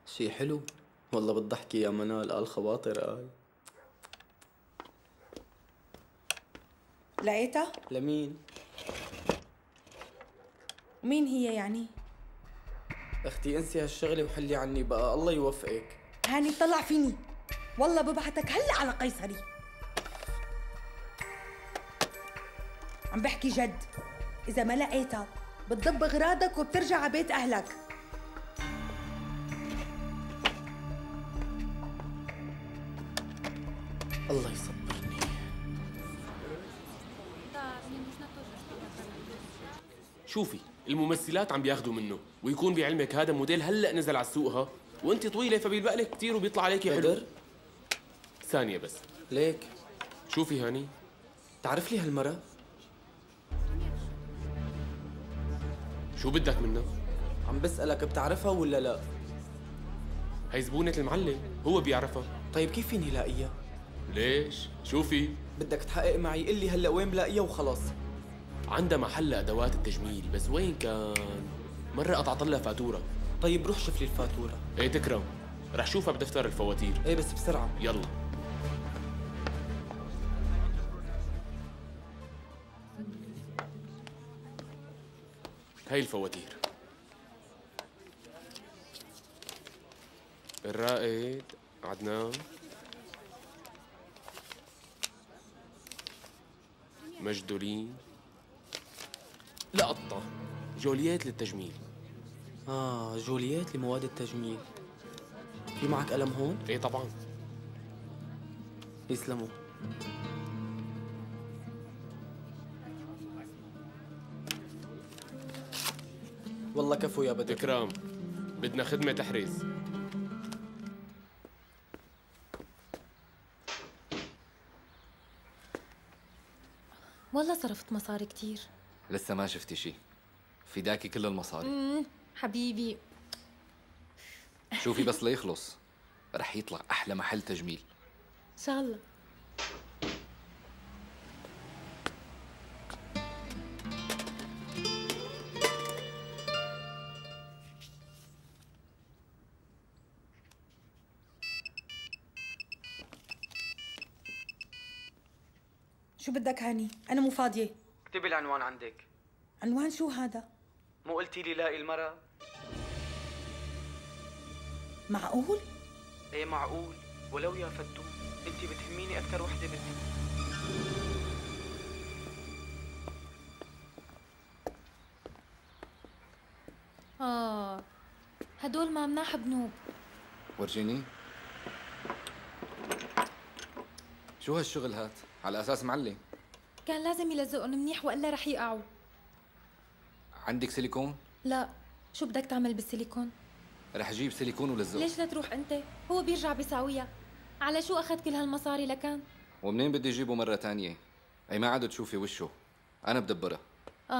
شي حلو والله بتضحكي يا منال، قال خواطر قال. لقيتها؟ لمين؟ مين هي يعني؟ اختي انسي هالشغله وحلي عني بقى، الله يوفقك. هاني طلع فيني، والله ببعتك هلا على قيصري. عم بحكي جد، إذا ما لقيتها بتضب أغراضك وبترجع على بيت أهلك. الله يصبرني. شوفي الممثلات عم بياخذوا منه، ويكون بعلمك هذا موديل هلا نزل على السوق ها، وانت طويله فبيلبق لك كثير وبيطلع عليكي حلو. قدر؟ ثانيه بس. ليك شوفي هاني، تعرف لي هالمرة؟ شو بدك منها؟ عم بسألك بتعرفها ولا لا؟ هي زبونة المعلم، هو بيعرفها. طيب كيف فيني لاقيها؟ ليش؟ شوفي بدك تحقق معي، قل لي هلا وين بلاقيها وخلاص. عندها محل ادوات التجميل، بس وين كان؟ مرة قطعت لها فاتورة. طيب روح شوف لي الفاتورة. ايه تكرم، رح شوفها بدفتر الفواتير. ايه بس بسرعة. يلا. هاي الفواتير. الرائد عدنان، مجدولين، لقطة جوليات للتجميل. جوليات لمواد التجميل. في معك قلم هون؟ ايه طبعا. يسلموا. والله كفو يا بدر. إكرام، بدنا خدمة تحريز. والله صرفت مصاري كتير. لسه ما شفتي شي، فداكي كل المصاري. حبيبي. شوفي بس ليخلص رح يطلع أحلى محل تجميل إن شاء الله. شو بدك هاني؟ أنا مو فاضية. اكتبي العنوان عندك. عنوان شو هذا؟ مو قلتي لي لاقي المرة؟ معقول؟ ايه معقول، ولو يا فتو انتي بتهميني اكثر وحدة هدول ما مناح بنوب. ورجيني شو هالشغل هات على أساس معلي؟ كان لازم يلزقهم منيح وإلا رح يقعوا. عندك سيليكون؟ لا، شو بدك تعمل بالسيليكون؟ رح أجيب سيليكون ولزقه. ليش لا تروح أنت؟ هو بيرجع بيساويها. على شو أخذ كل هالمصاري لكان؟ ومنين بدي أجيبه مرة تانية؟ أي ما عادوا تشوفي وشه، أنا بدبرها.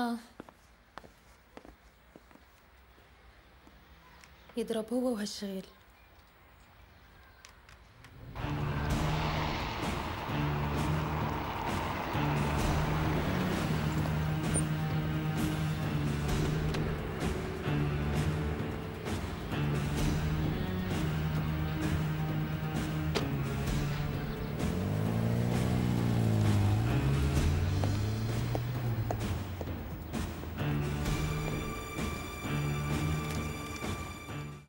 يضرب هو وهالشغل.